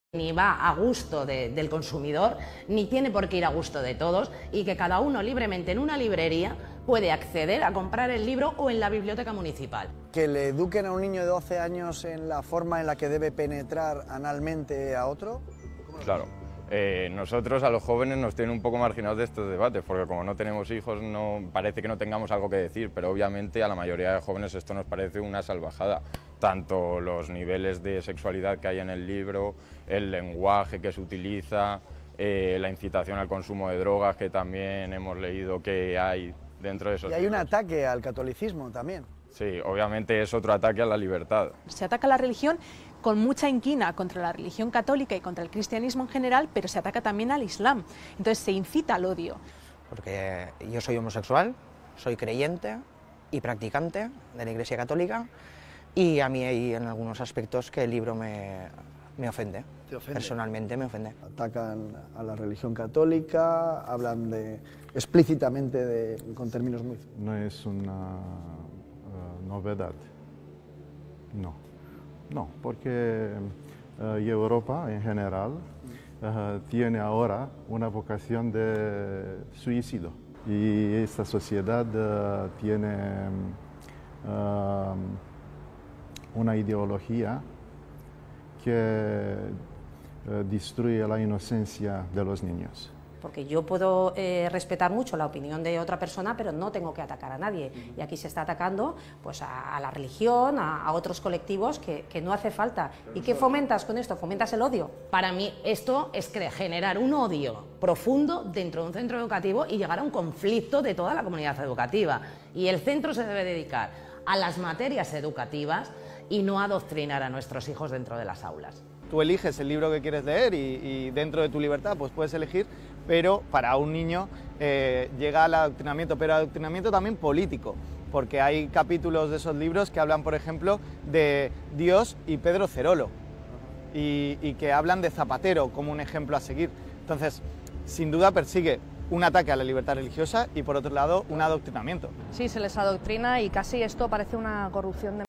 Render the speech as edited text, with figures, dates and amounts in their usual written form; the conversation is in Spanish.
Ni va a gusto del consumidor, ni tiene por qué ir a gusto de todos, y que cada uno libremente en una librería puede acceder a comprar el libro o en la biblioteca municipal. Que le eduquen a un niño de 12 años en la forma en la que debe penetrar analmente a otro. Claro. Nosotros a los jóvenes nos tienen un poco marginados de estos debates, porque como no tenemos hijos, parece que no tengamos algo que decir, pero obviamente a la mayoría de jóvenes esto nos parece una salvajada. Tanto los niveles de sexualidad que hay en el libro, el lenguaje que se utiliza, la incitación al consumo de drogas que también hemos leído que hay dentro de esos libros. Y hay un ataque al catolicismo también. Sí, obviamente es otro ataque a la libertad. Se ataca la religión con mucha inquina contra la religión católica y contra el cristianismo en general, pero se ataca también al Islam. Entonces se incita al odio. Porque yo soy homosexual, soy creyente y practicante de la Iglesia Católica, y a mí hay en algunos aspectos que el libro me ofende. ¿Te ofende? Personalmente me ofende. Atacan a la religión católica, hablan explícitamente con términos muy... No es una novedad, no, porque Europa en general tiene ahora una vocación de suicidio, y esta sociedad tiene una ideología que destruye la inocencia de los niños. Porque yo puedo respetar mucho la opinión de otra persona, pero no tengo que atacar a nadie. Y aquí se está atacando pues, a la religión, a otros colectivos que no hace falta. ¿Y qué fomentas con esto? ¿Fomentas el odio? Para mí esto es generar un odio profundo dentro de un centro educativo y llegar a un conflicto de toda la comunidad educativa. Y el centro se debe dedicar a las materias educativas y no a adoctrinar a nuestros hijos dentro de las aulas. Tú eliges el libro que quieres leer y dentro de tu libertad pues puedes elegir, pero para un niño llega al adoctrinamiento, pero adoctrinamiento también político, porque hay capítulos de esos libros que hablan, por ejemplo, de Dios y Pedro Cerolo, y que hablan de Zapatero como un ejemplo a seguir. Entonces, sin duda persigue un ataque a la libertad religiosa y, por otro lado, un adoctrinamiento. Sí, se les adoctrina y casi esto parece una corrupción de